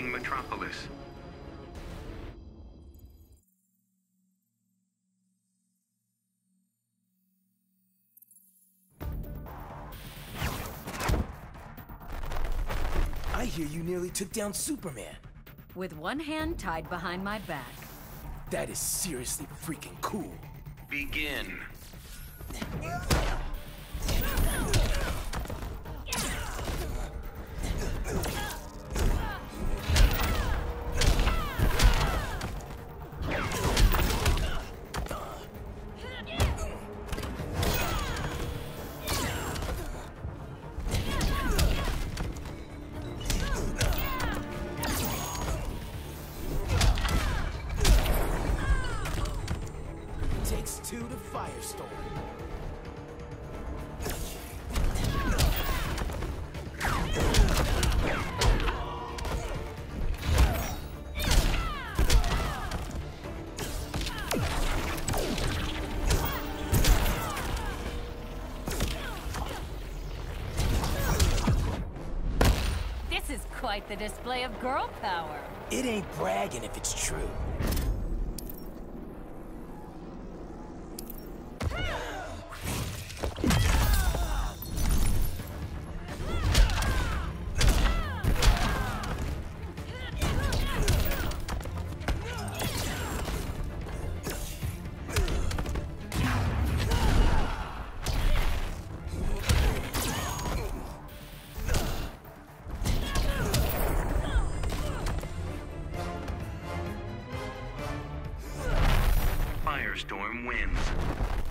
approaching Metropolis. I hear you nearly took down Superman. With one hand tied behind my back. That is seriously freaking cool. Begin. Takes two to Firestorm. This is quite the display of girl power. It ain't bragging if it's true. Firestorm wins.